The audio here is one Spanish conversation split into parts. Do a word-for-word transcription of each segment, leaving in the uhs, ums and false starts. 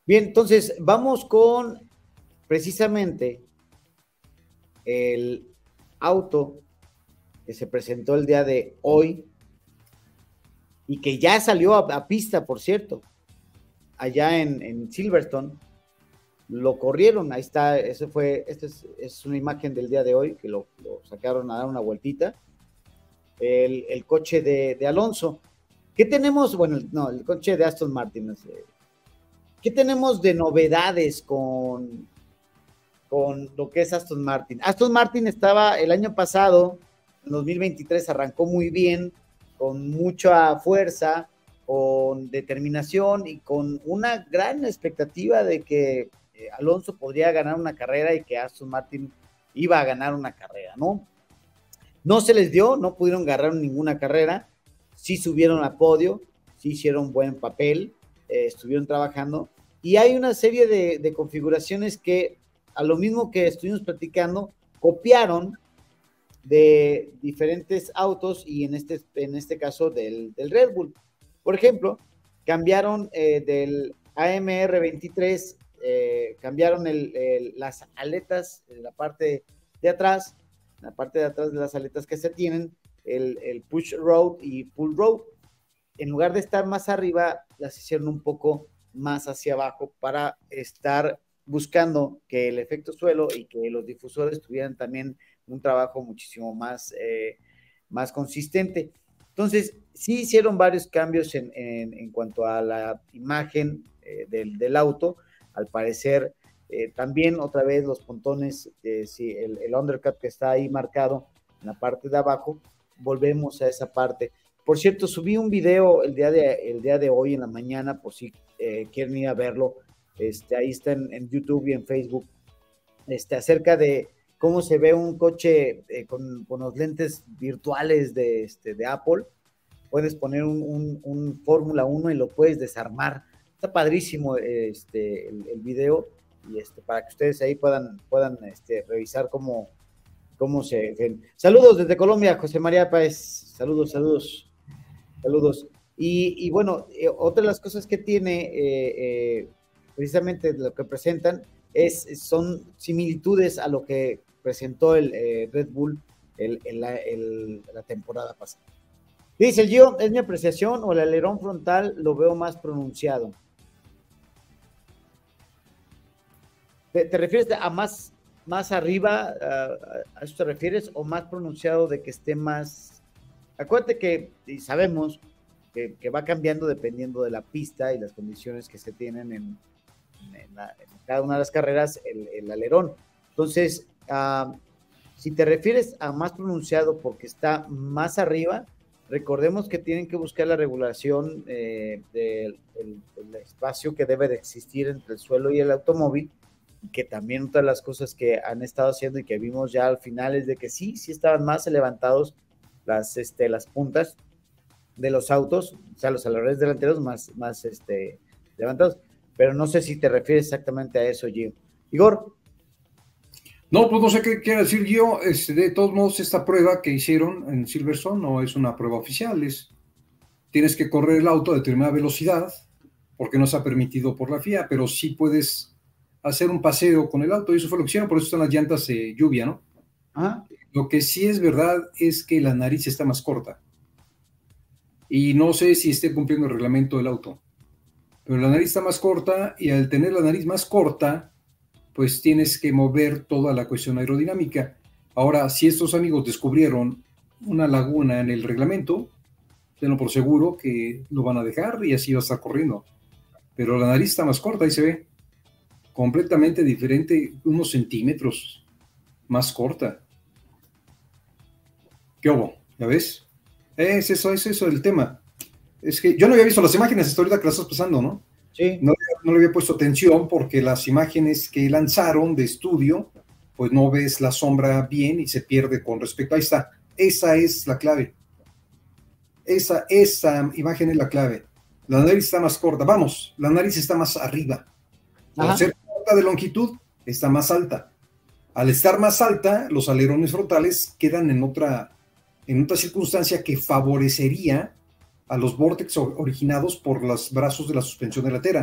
Bien, entonces vamos con precisamente el auto que se presentó el día de hoy y que ya salió a, a pista, por cierto, allá en, en Silverstone. Lo corrieron, ahí está, eso fue, esta es, es, una imagen del día de hoy, que lo, lo sacaron a dar una vueltita, el, el coche de, de, Alonso. ¿Qué tenemos? Bueno, no, el coche de Aston Martin, no sé. ¿Qué tenemos de novedades con, con lo que es Aston Martin? Aston Martin estaba el año pasado, en dos mil veintitrés, arrancó muy bien, con mucha fuerza, con determinación y con una gran expectativa de que eh, Alonso podría ganar una carrera y que Aston Martin iba a ganar una carrera, ¿no? No se les dio, no pudieron ganar ninguna carrera, sí subieron a podio, sí hicieron buen papel, eh, estuvieron trabajando, y hay una serie de, de configuraciones que, a lo mismo que estuvimos platicando, copiaron de diferentes autos y en este, en este caso del, del Red Bull. Por ejemplo, cambiaron eh, del A M R veintitrés, eh, cambiaron el, el, las aletas en la parte de atrás, la parte de atrás de las aletas que se tienen, el, el push road y pull road. En lugar de estar más arriba, las hicieron un poco más hacia abajo para estar buscando que el efecto suelo y que los difusores tuvieran también un trabajo muchísimo más, eh, más consistente. Entonces, sí hicieron varios cambios en, en, en cuanto a la imagen eh, del, del auto. Al parecer, eh, también otra vez los pontones, eh, sí, el, el undercut que está ahí marcado en la parte de abajo, volvemos a esa parte. Por cierto, subí un video el día de, el día de hoy en la mañana, por si eh, quieren ir a verlo. Este, ahí está en, en YouTube y en Facebook, este, acerca de cómo se ve un coche eh, con, con los lentes virtuales de, este, de Apple. Puedes poner un, un, un Fórmula uno y lo puedes desarmar. Está padrísimo este, el, el video, y este, para que ustedes ahí puedan, puedan este, revisar cómo, cómo se ven. Saludos desde Colombia, José María Páez. Saludos, saludos, saludos. Y, y bueno, eh, otra de las cosas que tiene eh, eh, precisamente lo que presentan es, son similitudes a lo que presentó el eh, Red Bull el, el, el, la temporada pasada. Dice el Gio, es mi apreciación, o el alerón frontal lo veo más pronunciado. ¿Te, te refieres a más, más arriba, a, a eso te refieres, o más pronunciado de que esté más? Acuérdate que, y sabemos, que, que va cambiando dependiendo de la pista y las condiciones que se tienen en, en, la, en cada una de las carreras, el, el alerón. Entonces, uh, si te refieres a más pronunciado porque está más arriba, recordemos que tienen que buscar la regulación eh, del, del, del espacio que debe de existir entre el suelo y el automóvil, que también otra de las cosas que han estado haciendo y que vimos ya al final es de que sí, sí estaban más levantados las, este, las puntas de los autos, o sea, los alerones delanteros más, más este, levantados, pero no sé si te refieres exactamente a eso, Gio. Igor. No, pues no sé qué quiere decir Gio. Este, de todos modos, esta prueba que hicieron en Silverstone no es una prueba oficial, es, tienes que correr el auto a determinada velocidad, porque no está permitido por la F I A, pero sí puedes hacer un paseo con el auto, y eso fue lo que hicieron, por eso están las llantas de eh, lluvia, ¿no? Ajá. Lo que sí es verdad es que la nariz está más corta, y no sé si esté cumpliendo el reglamento del auto, pero la nariz está más corta, y al tener la nariz más corta, pues tienes que mover toda la cuestión aerodinámica. Ahora, si estos amigos descubrieron una laguna en el reglamento, tenlo por seguro que lo van a dejar y así va a estar corriendo, pero la nariz está más corta, ahí se ve completamente diferente, unos centímetros más corta. ¿Qué hubo? ¿Ya ves? Es eso, es eso el tema. Es que yo no había visto las imágenes hasta ahorita que las estás pasando, ¿no? Sí. No, no le había puesto atención porque las imágenes que lanzaron de estudio, pues no ves la sombra bien y se pierde con respecto. Ahí está. Esa es la clave. Esa, esa imagen es la clave. La nariz está más corta. Vamos, la nariz está más arriba. Por Ajá. ser corta de longitud, está más alta. Al estar más alta, los alerones frontales quedan en otra, en otra circunstancia que favorecería a los vórtices originados por los brazos de la suspensión delantera.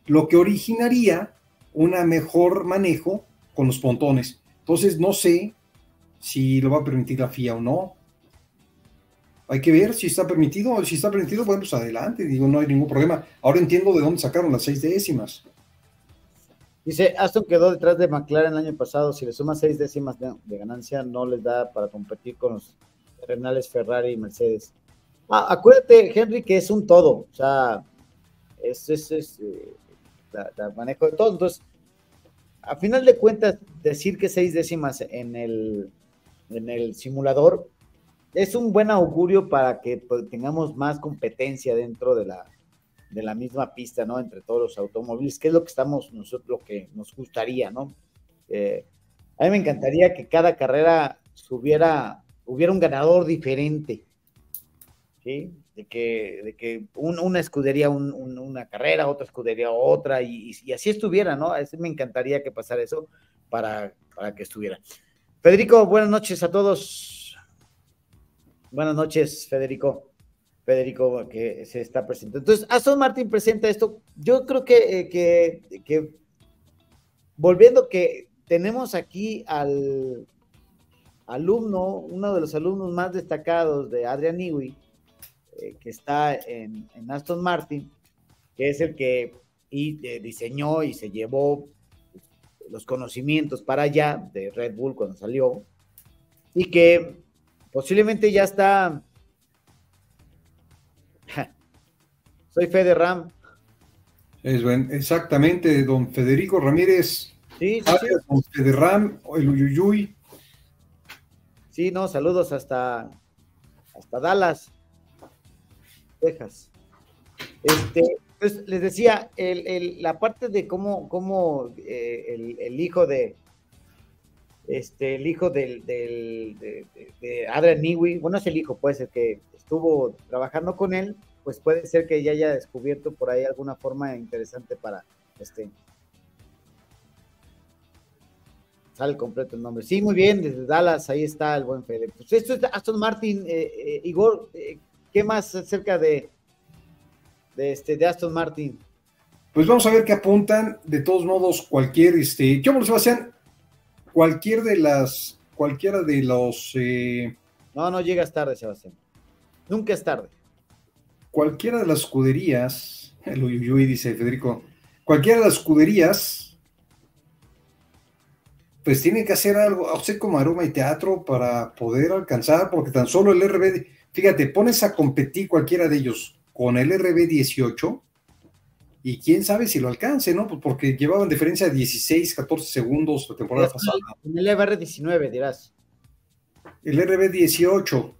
lo que originaría un mejor manejo con los pontones. Entonces, no sé si lo va a permitir la F I A o no. Hay que ver si está permitido. Si está permitido, bueno, pues adelante. Digo, no hay ningún problema. Ahora entiendo de dónde sacaron las seis décimas. Dice, Aston quedó detrás de McLaren el año pasado. Si le suma seis décimas de, de ganancia, no les da para competir con los renales Ferrari y Mercedes. Ah, acuérdate, Henry, que es un todo. O sea, es, es, es eh, la, la manejo de todo. Entonces, a final de cuentas, decir que seis décimas en el, en el simulador es un buen augurio para que pues, tengamos más competencia dentro de la, de la misma pista, ¿no? Entre todos los automóviles, que es lo que estamos nosotros, lo que nos gustaría, ¿no? Eh, a mí me encantaría que cada carrera hubiera, hubiera un ganador diferente, ¿sí? De que, de que un, una escudería un, un, una carrera, otra escudería otra, y, y así estuviera, ¿no? A mí me encantaría que pasara eso para, para que estuviera. Federico, buenas noches a todos. Buenas noches, Federico. Federico, que se está presentando. Entonces, Aston Martin presenta esto. Yo creo que, eh, que, que volviendo que tenemos aquí al alumno, uno de los alumnos más destacados de Adrian Newey, eh, que está en, en Aston Martin, que es el que y, eh, diseñó y se llevó los conocimientos para allá de Red Bull cuando salió, y que posiblemente ya está. Soy Fede Ram. Es buen, exactamente, don Federico Ramírez. Sí, sí, sí. Don Fede Ram, el Uyuyuy. Sí, no, saludos hasta, hasta Dallas, Texas. Este, pues les decía, el, el, la parte de cómo, cómo eh, el, el hijo de este, el hijo del, del de, de, de Adrian Newey, bueno, es el hijo, puede ser que estuvo trabajando con él, pues puede ser que ya haya descubierto por ahí alguna forma interesante para este. Sale completo el nombre. Sí, muy bien, desde Dallas, ahí está el buen Fede. Pues esto es Aston Martin, eh, eh, Igor, eh, ¿qué más acerca de, de, este, de Aston Martin? Pues vamos a ver qué apuntan. De todos modos, cualquier, este, ¿qué hombre, Sebastián? Cualquier de las, cualquiera de los... Eh, no, no llegas tarde, Sebastián. Nunca es tarde. Cualquiera de las escuderías, el uyuyuy, dice Federico, cualquiera de las escuderías, pues tiene que hacer algo, o sea, como aroma y teatro para poder alcanzar, porque tan solo el R B, fíjate, pones a competir cualquiera de ellos con el R B dieciocho, y quién sabe si lo alcance, ¿no? Pues porque llevaban diferencia de dieciséis, catorce segundos la temporada pasada. En el R B diecinueve, dirás. El R B dieciocho.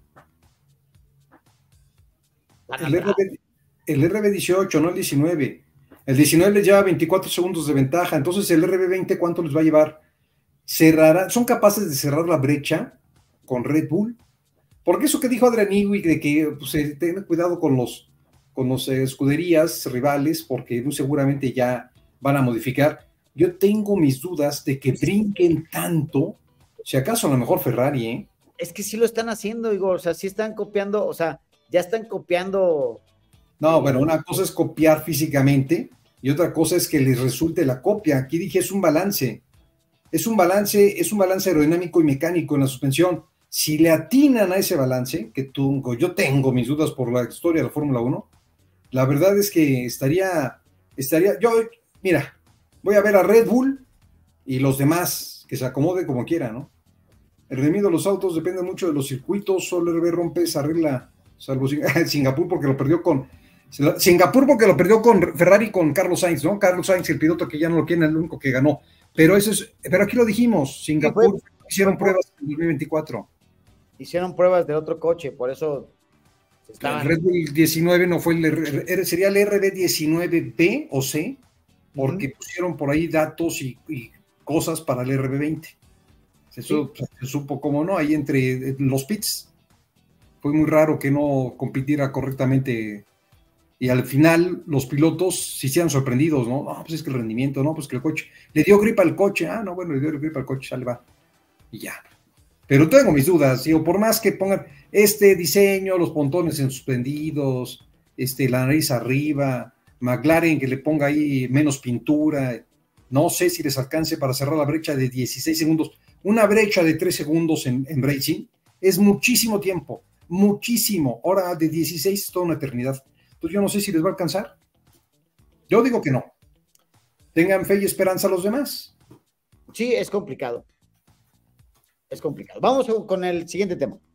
El R B, el R B dieciocho, no el diecinueve. El diecinueve les lleva veinticuatro segundos de ventaja, entonces el R B veinte, ¿cuánto les va a llevar? Cerrará, son capaces de cerrar la brecha con Red Bull, porque eso que dijo Adrian Newey de que pues, eh, tengan cuidado con los con los eh, escuderías rivales, porque muy seguramente ya van a modificar. Yo tengo mis dudas de que brinquen tanto, si acaso a lo mejor Ferrari, ¿eh? Es que sí lo están haciendo, Igor, o sea, sí están copiando, o sea, ya están copiando. No, bueno, una cosa es copiar físicamente y otra cosa es que les resulte la copia. Aquí dije, es un balance. Es un balance, es un balance aerodinámico y mecánico en la suspensión. Si le atinan a ese balance, que tengo, yo tengo mis dudas por la historia de la Fórmula uno, la verdad es que estaría, estaría, yo, mira, voy a ver a Red Bull y los demás, que se acomode como quiera, ¿no? El rendimiento de los autos depende mucho de los circuitos, solo el R B rompe esa regla, salvo Singapur porque lo perdió con, Singapur porque lo perdió con Ferrari con Carlos Sainz, ¿no? Carlos Sainz, el piloto que ya no lo quiere, el único que ganó. Pero eso es, pero aquí lo dijimos, Singapur hicieron pruebas en dos mil veinticuatro. Hicieron pruebas de otro coche, por eso estaban... El Red Bull diecinueve no fue el, sería el R B diecinueve B o C, porque uh-huh. pusieron por ahí datos y, y cosas para el R B veinte. Eso sí. Se supo como no, ahí entre los pits. Fue muy raro que no compitiera correctamente. Y al final los pilotos se hicieron sorprendidos, ¿no? No, pues es que el rendimiento, no, pues que el coche, le dio gripa al coche, ah, no, bueno, le dio gripa al coche, sale, va, y ya. Pero tengo mis dudas, digo, por más que pongan este diseño, los pontones en suspendidos, este, la nariz arriba, McLaren que le ponga ahí menos pintura. No sé si les alcance para cerrar la brecha de dieciséis segundos. Una brecha de tres segundos en, en racing es muchísimo tiempo, muchísimo. Ahora de dieciséis es toda una eternidad. Entonces yo no sé si les va a alcanzar. Yo digo que no. Tengan fe y esperanza a los demás. Sí, es complicado. Es complicado. Vamos con el siguiente tema.